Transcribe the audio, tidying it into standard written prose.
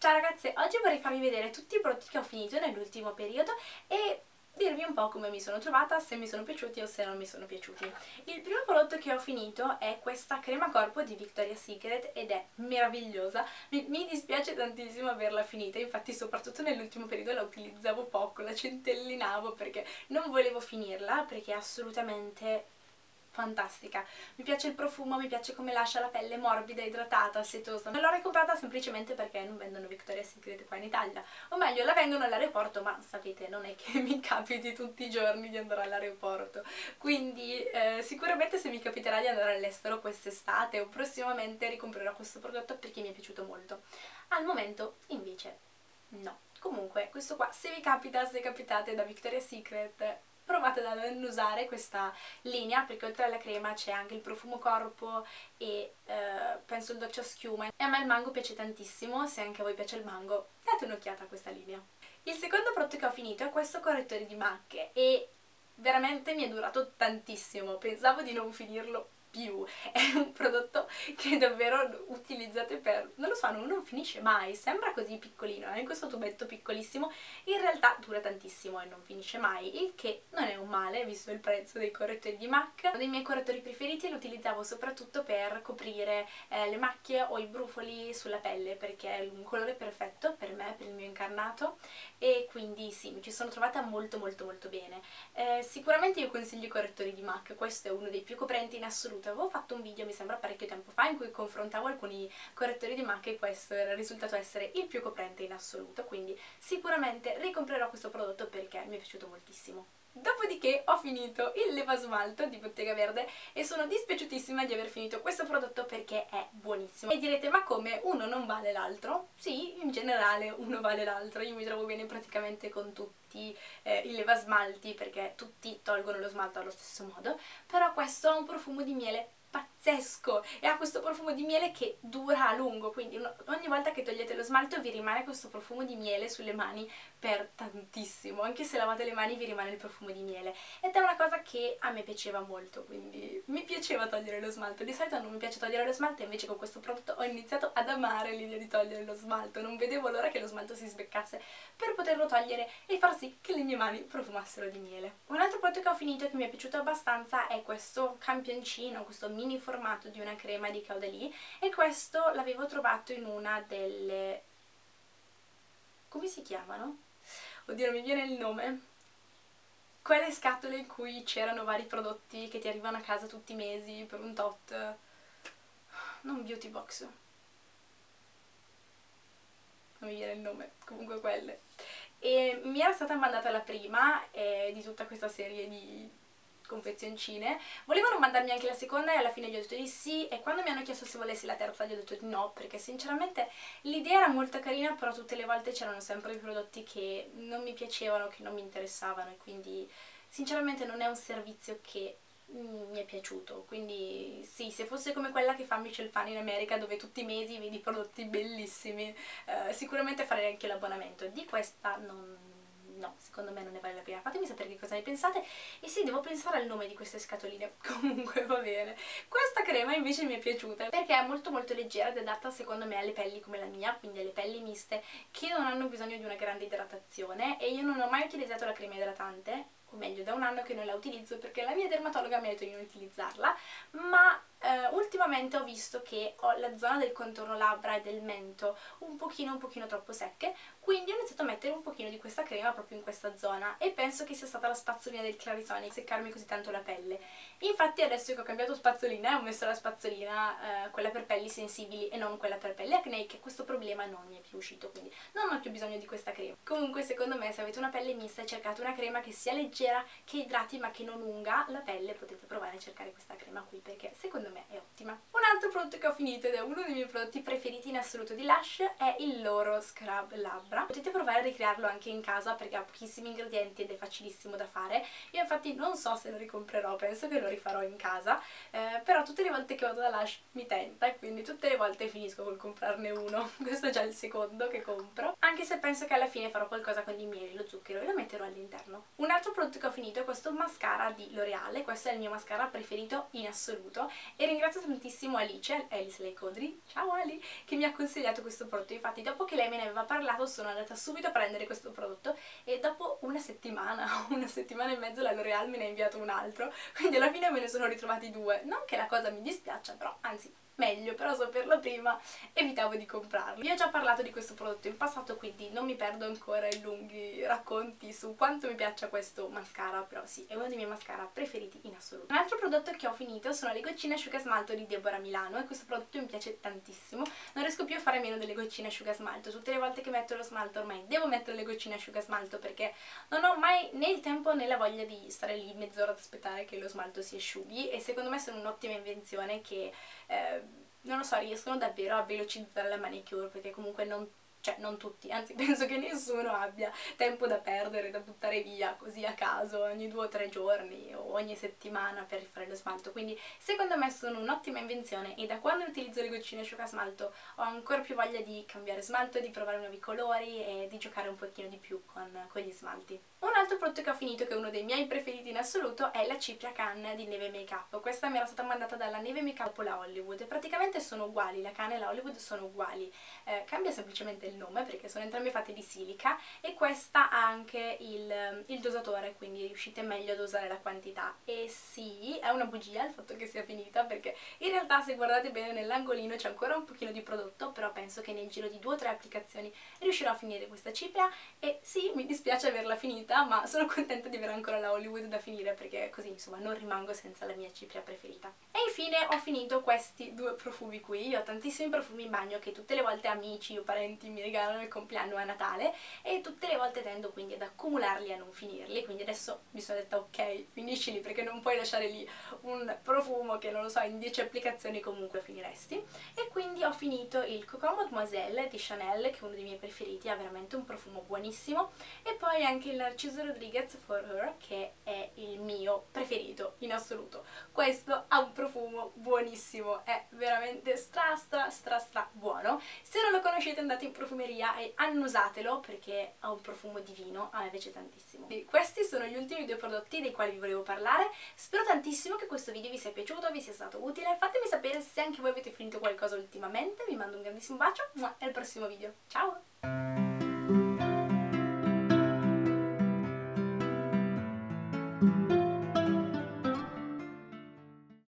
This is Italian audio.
Ciao ragazze, oggi vorrei farvi vedere tutti i prodotti che ho finito nell'ultimo periodo e dirvi un po' come mi sono trovata, se mi sono piaciuti o se non mi sono piaciuti. Il primo prodotto che ho finito è questa crema corpo di Victoria's Secret ed è meravigliosa. Mi dispiace tantissimo averla finita, infatti soprattutto nell'ultimo periodo la utilizzavo poco, la centellinavo perché non volevo finirla, perché è assolutamente fantastica. Mi piace il profumo, mi piace come lascia la pelle morbida, idratata, setosa. Non l'ho ricomprata semplicemente perché non vendono Victoria's Secret qua in Italia, o meglio la vendono all'aeroporto, ma sapete, non è che mi capiti tutti i giorni di andare all'aeroporto, quindi sicuramente se mi capiterà di andare all'estero quest'estate o prossimamente ricomprerò questo prodotto perché mi è piaciuto molto. Al momento invece no. Comunque questo qua, se vi capita, se capitate da Victoria's Secret, provate ad non usare questa linea perché oltre alla crema c'è anche il profumo corpo e penso il doccia schiuma, e a me il mango piace tantissimo. Se anche a voi piace il mango, date un'occhiata a questa linea. Il secondo prodotto che ho finito è questo correttore di macchie e veramente mi è durato tantissimo, pensavo di non finirlo più. È un prodotto che davvero utilizzate per, non lo so, non finisce mai, sembra così piccolino, in questo tubetto piccolissimo, in realtà dura tantissimo e non finisce mai, il che non è un male visto il prezzo dei correttori di MAC. Uno dei miei correttori preferiti lo utilizzavo soprattutto per coprire le macchie o i brufoli sulla pelle perché è un colore perfetto per me, per il mio incarnato, e quindi sì, mi ci sono trovata molto molto molto bene. Sicuramente io consiglio i correttori di MAC, questo è uno dei più coprenti in assoluto. Avevo fatto un video, mi sembra parecchio tempo fa, in cui confrontavo alcuni correttori di MAC e questo era risultato essere il più coprente in assoluto, quindi sicuramente ricomprerò questo prodotto perché mi è piaciuto moltissimo. Dopodiché ho finito il levasmalto di Bottega Verde e sono dispiaciutissima di aver finito questo prodotto perché è buonissimo. E direte, ma come, uno non vale l'altro? Sì, in generale uno vale l'altro, io mi trovo bene praticamente con tutti i levasmalti perché tutti tolgono lo smalto allo stesso modo, però questo ha un profumo di miele pazzesco e ha questo profumo di miele che dura a lungo, quindi ogni volta che togliete lo smalto vi rimane questo profumo di miele sulle mani per tantissimo, anche se lavate le mani vi rimane il profumo di miele ed è una cosa che a me piaceva molto, quindi mi piaceva togliere lo smalto. Di solito non mi piace togliere lo smalto, invece con questo prodotto ho iniziato ad amare l'idea di togliere lo smalto, non vedevo l'ora che lo smalto si sbeccasse per poterlo togliere e far sì che le mie mani profumassero di miele. Un altro prodotto che ho finito e che mi è piaciuto abbastanza è questo campioncino, questo mini formato di una crema di Caudalie, e questo l'avevo trovato in una delle... come si chiamano? Oddio, non mi viene il nome. Quelle scatole in cui c'erano vari prodotti che ti arrivano a casa tutti i mesi per un tot. Non beauty box. Non mi viene il nome, comunque quelle. E mi era stata mandata la prima di tutta questa serie di confezioncine, volevano mandarmi anche la seconda e alla fine gli ho detto di sì, e quando mi hanno chiesto se volessi la terza gli ho detto di no perché sinceramente l'idea era molto carina, però tutte le volte c'erano sempre i prodotti che non mi piacevano, che non mi interessavano, e quindi sinceramente non è un servizio che mi è piaciuto. Quindi sì, se fosse come quella che fa Michel Fan in America dove tutti i mesi vedi prodotti bellissimi, sicuramente farei anche l'abbonamento. Di questa no, secondo me non ne vale la pena. Fatemi sapere che cosa ne pensate. E sì, devo pensare al nome di queste scatoline. Comunque va bene. Questa crema invece mi è piaciuta perché è molto molto leggera ed è adatta secondo me alle pelli come la mia, quindi alle pelli miste che non hanno bisogno di una grande idratazione, e io non ho mai utilizzato la crema idratante, o meglio da un anno che non la utilizzo perché la mia dermatologa mi ha detto di non utilizzarla, ma ultimamente ho visto che ho la zona del contorno labbra e del mento un pochino troppo secche, quindi ho iniziato a mettere un pochino di questa crema proprio in questa zona e penso che sia stata la spazzolina del Clarisonic a seccarmi così tanto la pelle. Infatti adesso che ho cambiato spazzolina e ho messo la spazzolina quella per pelli sensibili e non quella per pelli acneiche, questo problema non mi è più uscito, quindi non ho più bisogno di questa crema. Comunque secondo me se avete una pelle mista e cercate una crema che sia leggera, che idrati ma che non unga la pelle, potete provare a cercare questa crema qui perché secondo me è ottima. Un altro prodotto che ho finito ed è uno dei miei prodotti preferiti in assoluto di Lush è il loro scrub labbra. Potete provare a ricrearlo anche in casa perché ha pochissimi ingredienti ed è facilissimo da fare. Io infatti non so se lo ricomprerò, penso che lo rifarò in casa, però tutte le volte che vado da Lush mi tenta e quindi tutte le volte finisco col comprarne uno. Questo è già il secondo che compro, anche se penso che alla fine farò qualcosa con i mieli, lo zucchero, e lo metterò all'interno. Un altro prodotto che ho finito è questo mascara di L'Oreal. Questo è il mio mascara preferito in assoluto e ringrazio tantissimo Alice Lei Codri, ciao Ali, che mi ha consigliato questo prodotto. Infatti dopo che lei me ne aveva parlato sono andata subito a prendere questo prodotto e dopo una settimana e mezzo la L'Oreal me ne ha inviato un altro, quindi alla fine me ne sono ritrovati due. Non che la cosa mi dispiaccia, però anzi meglio, però saperlo prima evitavo di comprarlo. Vi ho già parlato di questo prodotto in passato, quindi non mi perdo ancora in lunghi racconti su quanto mi piaccia questo mascara, però sì, è uno dei miei mascara preferiti in assoluto. Un altro prodotto che ho finito sono le goccine asciuga smalto di Deborah Milano e questo prodotto mi piace tantissimo, non riesco più a fare a meno delle goccine asciuga smalto. Tutte le volte che metto lo smalto ormai devo mettere le goccine asciuga smalto perché non ho mai né il tempo né la voglia di stare lì mezz'ora ad aspettare che lo smalto si asciughi, e secondo me sono un'ottima invenzione che non lo so, riescono davvero a velocizzare la manicure, perché comunque non tutti, anzi penso che nessuno abbia tempo da perdere, da buttare via così a caso ogni 2 o 3 giorni o ogni settimana per fare lo smalto. Quindi secondo me sono un'ottima invenzione, e da quando utilizzo le goccine asciuga smalto ho ancora più voglia di cambiare smalto, di provare nuovi colori e di giocare un pochino di più con gli smalti. Un altro prodotto che ho finito, che è uno dei miei preferiti in assoluto, è la cipria canna di Neve Makeup. Questa mi era stata mandata dalla Neve Makeup o la Hollywood, praticamente sono uguali, la canna e la Hollywood sono uguali, cambia semplicemente il nome perché sono entrambe fatte di silica, e questa ha anche il dosatore, quindi riuscite meglio ad usare la quantità. E sì, è una bugia il fatto che sia finita, perché in realtà se guardate bene nell'angolino c'è ancora un pochino di prodotto, però penso che nel giro di 2 o 3 applicazioni riuscirò a finire questa cipria. E sì, mi dispiace averla finita, ma sono contenta di avere ancora la Hollywood da finire, perché così insomma non rimango senza la mia cipria preferita. E infine ho finito questi 2 profumi qui. Io ho tantissimi profumi in bagno che tutte le volte amici o parenti mi regalano il compleanno a Natale, e tutte le volte tendo quindi ad accumularli e a non finirli, quindi adesso mi sono detta ok, finiscili, perché non puoi lasciare lì un profumo che non lo so, in 10 applicazioni comunque finiresti. E quindi ho finito il Coco Mademoiselle di Chanel, che è uno dei miei preferiti, ha veramente un profumo buonissimo, e poi anche il Narciso Rodriguez For Her, che è il mio preferito in assoluto. Questo ha un profumo buonissimo, è veramente stra buono. Se non lo conoscete andate in profumeria e annusatelo, perché ha un profumo divino, a me piace tantissimo. E questi sono gli ultimi 2 prodotti dei quali vi volevo parlare. Spero tantissimo che questo video vi sia piaciuto, vi sia stato utile. Fatemi sapere se anche voi avete finito qualcosa ultimamente. Vi mando un grandissimo bacio e al prossimo video. Ciao!